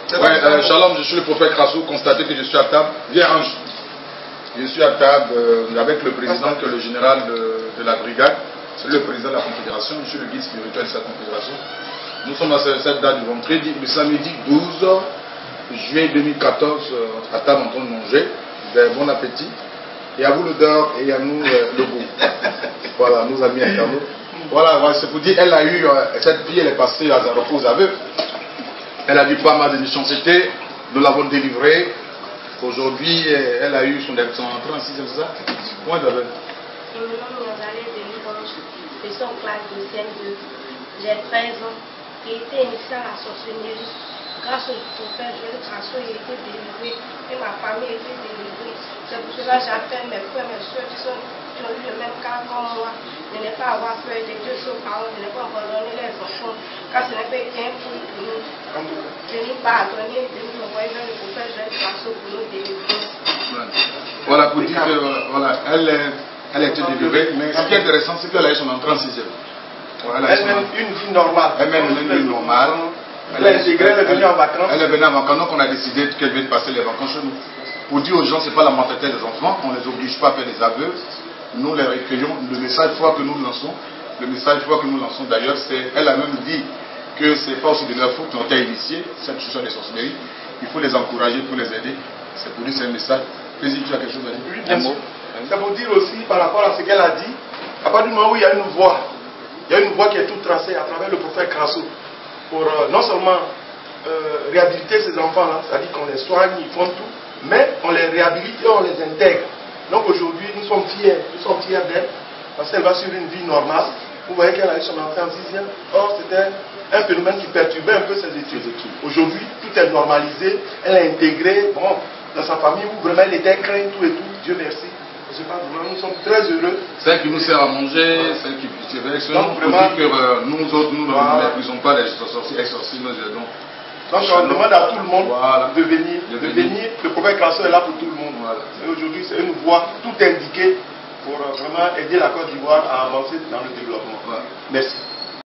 Ouais, Shalom, je suis le prophète Krassou. Constatez que je suis à table. Viens, Ange. Je suis à table avec le président, que le général de la brigade. C'est le président de la confédération. Je suis le guide spirituel de cette confédération. Nous sommes à cette date du vendredi, le samedi 12 juillet 2014, à table en train de manger. Bon appétit. Et à vous l'odeur et à nous le goût. Voilà, nos amis internautes. Voilà, c'est pour dire, elle a eu, cette fille, elle est passée à repos aux aveux. Elle a vu pas mal de méchanceté, nous l'avons délivrée. Aujourd'hui, elle a eu son entrée en 6e, c'est ça? Comment elle avait? Je suis en classe de CM2. J'ai 13 ans. J'ai été initiée à la sorcellerie. Grâce au prophète Joël Krassou, il a été délivré et ma famille a été délivrée. C'est pour cela que j'appelle mes frères et mes soeurs qui ont eu le même cas comme moi. De ne pas avoir peur de Dieu sur parole, de ne pas abandonner les enfants. Car ce n'est pas un fruit pour nous. De nous pardonner, de nous envoyer vers le prophète Joël Krassou pour nous délivrer. Voilà, pour dire que voilà, elle a été délivrée, mais ce qui est intéressant, c'est qu'elle a eu son entrée en 6e. Voilà, elle mène une vie normale. Elle mène une vie normale. Elle est intégrée, elle est venue en vacances. Elle est venue en vacances, donc on a décidé qu'elle vienne passer les vacances chez nous. Pour dire aux gens, ce n'est pas la mentalité des enfants, on ne les oblige pas à faire des aveux. Nous les recueillons. Le message foi que nous lançons, d'ailleurs, c'est, elle a même dit que ce n'est pas aussi de leur faute qu'ils ont été initiés, cette chose des sorcelleries. Il faut les encourager, il faut les aider. C'est pour dire, c'est un message. Président, tu as quelque chose à dire? Oui, bien sûr. C'est pour dire aussi, par rapport à ce qu'elle a dit, à partir du moment où il y a une voie, il y a une voie qui est toute tracée à travers le prophète Krassou pour non seulement réhabiliter ces enfants-là, c'est-à-dire qu'on les soigne, ils font tout, mais on les réhabilite et on les intègre. Donc aujourd'hui, nous sommes fiers d'elle, parce qu'elle va suivre une vie normale. Vous voyez qu'elle a eu son entrée en 6e. Or, c'était un phénomène qui perturbait un peu ses études. Aujourd'hui, tout est normalisé, elle est intégrée, bon, dans sa famille où vraiment elle était crainte, tout et tout, Dieu merci. Je sais pas, vraiment, nous sommes très heureux. Celle qui nous sert à manger, celle qui fait donc vraiment, que nous autres, nous ne méprisons pas les sorciers, nous aidons. Donc on demande à tout le monde de venir. Le prophète Krassou est là pour tout le monde. Voilà. Et aujourd'hui, c'est une voie tout indiquée pour vraiment aider la Côte d'Ivoire à avancer dans le développement. Voilà. Merci.